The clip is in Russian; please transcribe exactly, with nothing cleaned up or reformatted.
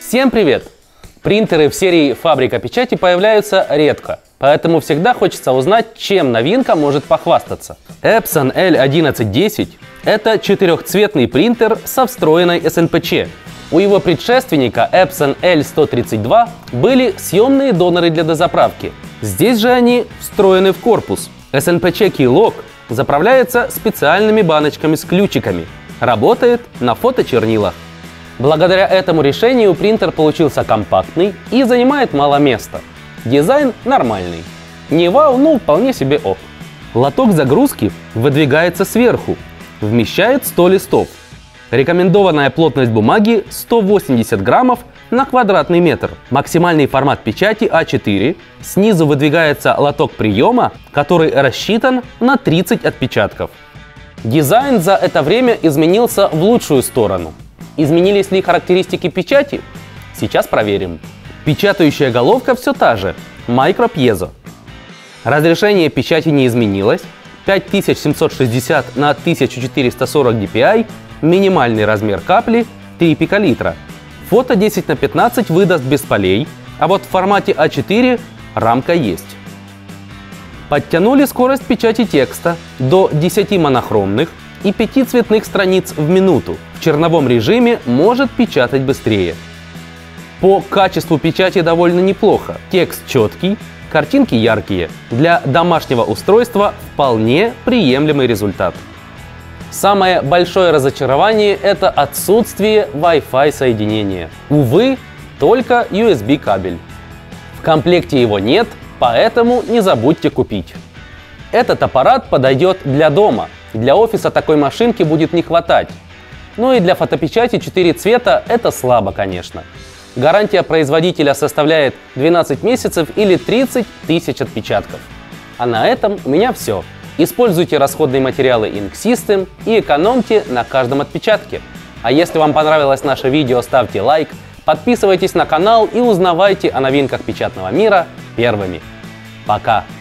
Всем привет! Принтеры в серии «Фабрика печати» появляются редко, поэтому всегда хочется узнать, чем новинка может похвастаться. Epson эл одиннадцать десять – это четырехцветный принтер со встроенной эс эн пэ че. У его предшественника Epson эл сто тридцать два были съемные доноры для дозаправки. Здесь же они встроены в корпус. эс эн пэ че Keylog заправляется специальными баночками с ключиками. Работает на фоточернилах. Благодаря этому решению принтер получился компактный и занимает мало места. Дизайн нормальный. Не вау, но вполне себе ок. Лоток загрузки выдвигается сверху. Вмещает сто листов. Рекомендованная плотность бумаги сто восемьдесят граммов на квадратный метр. Максимальный формат печати а четыре. Снизу выдвигается лоток приема, который рассчитан на тридцать отпечатков. Дизайн за это время изменился в лучшую сторону. Изменились ли характеристики печати? Сейчас проверим. Печатающая головка все та же – микропьезо. Разрешение печати не изменилось. пять тысяч семьсот шестьдесят на тысяча четыреста сорок ди пи ай, минимальный размер капли – три пиколитра. Фото десять на пятнадцать выдаст без полей, а вот в формате а четыре рамка есть. Подтянули скорость печати текста до десяти монохромных и пяти цветных страниц в минуту. В черновом режиме может печатать быстрее. По качеству печати довольно неплохо. Текст четкий, картинки яркие. Для домашнего устройства вполне приемлемый результат. Самое большое разочарование – это отсутствие Wi-Fi соединения. Увы, только ю эс би кабель. В комплекте его нет, поэтому не забудьте купить. Этот аппарат подойдет для дома. Для офиса такой машинки будет не хватать. Ну и для фотопечати четыре цвета это слабо, конечно. Гарантия производителя составляет двенадцать месяцев или тридцать тысяч отпечатков. А на этом у меня все. Используйте расходные материалы Ink System и экономьте на каждом отпечатке. А если вам понравилось наше видео, ставьте лайк, подписывайтесь на канал и узнавайте о новинках печатного мира первыми. Пока!